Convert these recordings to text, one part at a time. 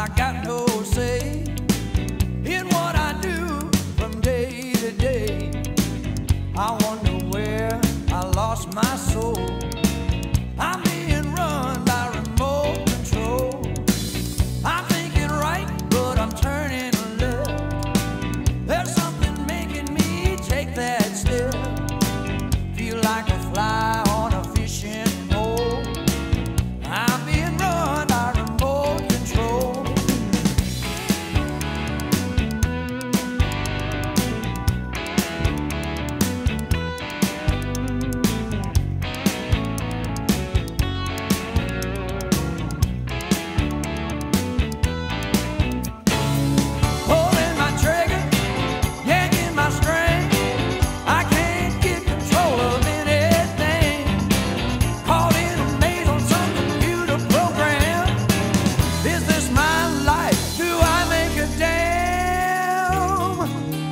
I got no say in what I do from day to day. I wonder where I lost my soul. I'm being run by remote control. I'm thinking right, but I'm turning left. There's something making me take that step. Feel like a fly on a fishing pole. I'm being run by remote control. Pulling my trigger, yanking my string. I can't get control of anything. Caught in a maze on some computer program. Is this my life? Do I make a damn?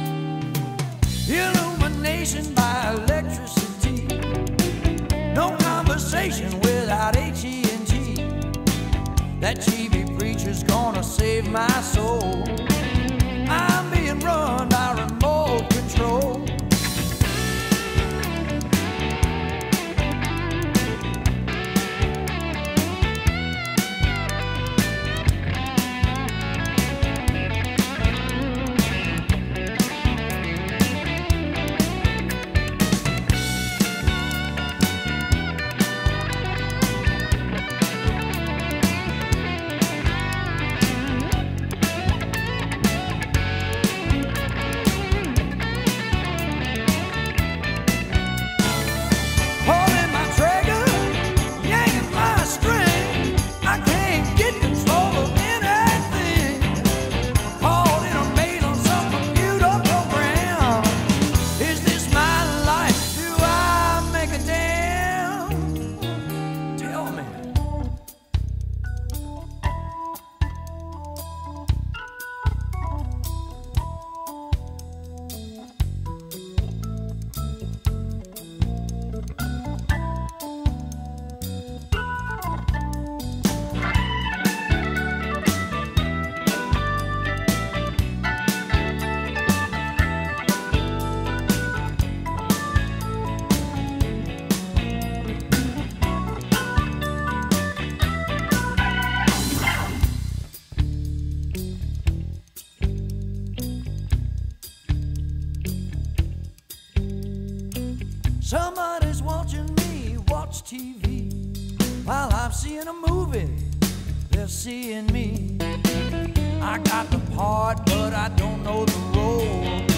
Illumination by electricity. No conversation without AT&T. That TV preacher's gonna save my soul. I'm being run by remote control. Pulling my trigger, yanking my string. I can't get control of anything. Caught in a maze on some computer program. Is this my life? Do I make a damn? Tell me. Somebody's watching me watch TV while I'm seeing a movie. They're seeing me. I got the part, but I don't know the role.